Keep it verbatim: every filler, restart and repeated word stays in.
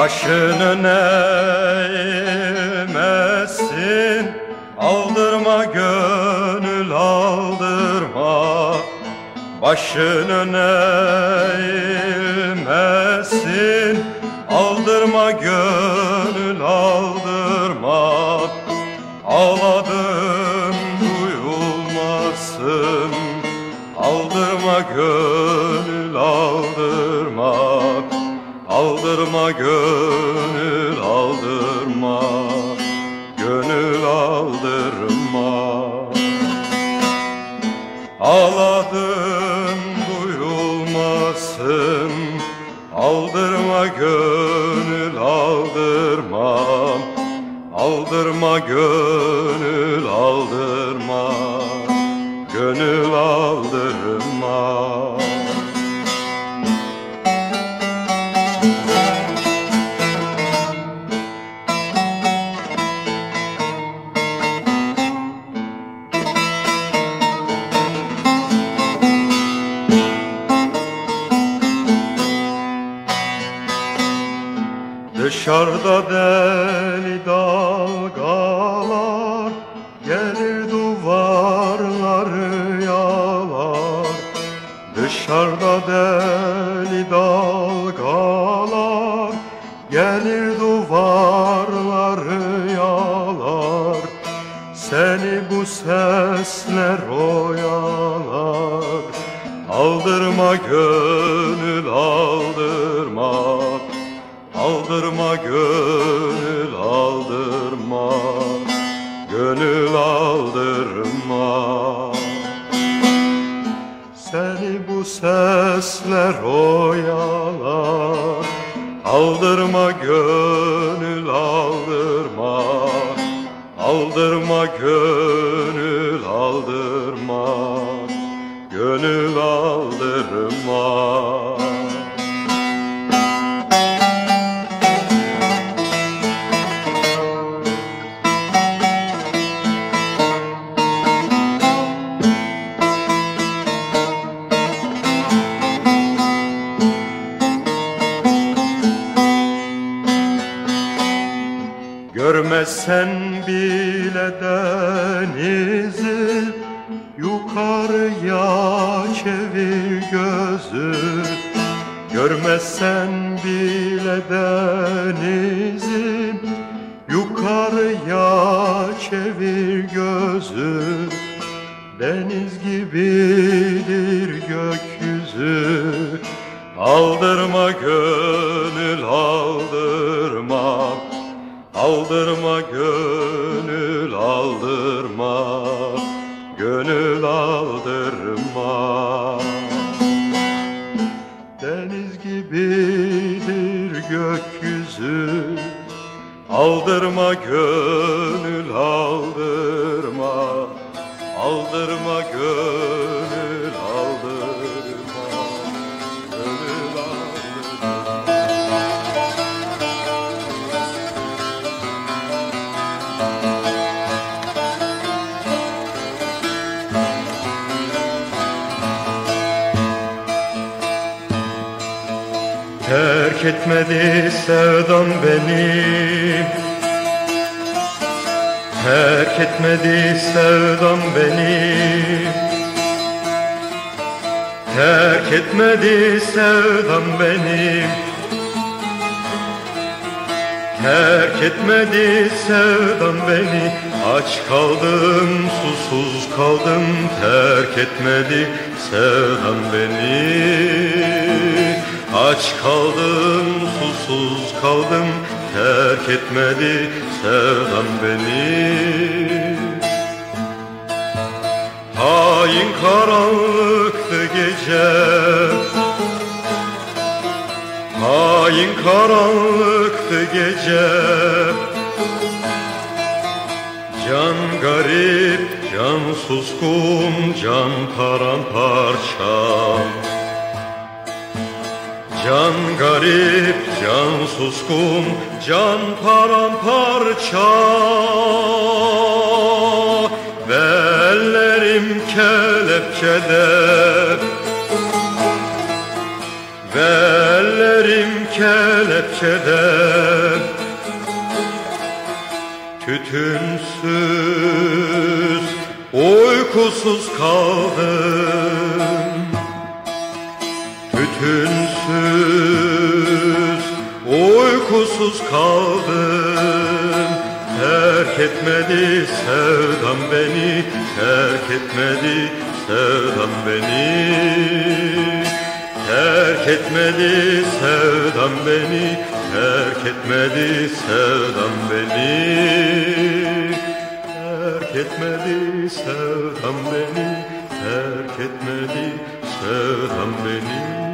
Başını eğmesin, aldırma gönül aldırma. Başını eğmesin, aldırma gönül aldırma. Ağladım duyulmasın, aldırma gönül aldırma. Aldırma gönül aldırma, gönül aldırma. Ağladım duyulmasın, aldırma gönül aldırma. Aldırma gönül aldırma, gönül aldırma. Dışarıda deli dalgalar, gelir duvarları yalar. Dışarıda deli dalgalar, gelir duvarları yalar. Seni bu sesler oyalar, aldırma gönül aldırma. Aldırma gönül aldırma, gönül aldırma. Seni bu sesler oyalar, aldırma gönül aldırma. Aldırma gönül aldırma, gönül aldırma. Görmezsen bile denizi, yukarıya çevir gözü. Görmezsen bile denizi, yukarıya çevir gözü. Deniz gibidir gökyüzü, aldırma gönül aldırma. Aldırma gönül aldırma, gönül aldırma. Deniz gibidir gökyüzü, aldırma gönül aldırma. Aldırma gönül aldırma, gönül aldırma. Terk etmedi sevdam beni, terk etmedi sevdam beni. Terk etmedi sevdam beni, terk etmedi sevdam beni. Aç kaldım, susuz kaldım, terk etmedi sevdam beni. Aç kaldım, susuz kaldım, terk etmedi sevdam beni. Hain karanlıktı gece, hain karanlıktı gece. Can garip, can suskun, can paramparça. Can garip, can suskun, can paramparça. Ve ellerim kelepçede, ve ellerim kelepçeden. Tütünsüz, uykusuz kaldım. Tütünsüz, uykusuz kaldım. Terk etmedi sevdam beni, terk etmedi sevdam beni. Terk etmedi sevdam beni, terk etmedi sevdam beni. Terk etmedi sevdam beni, terk etmedi sevdam beni.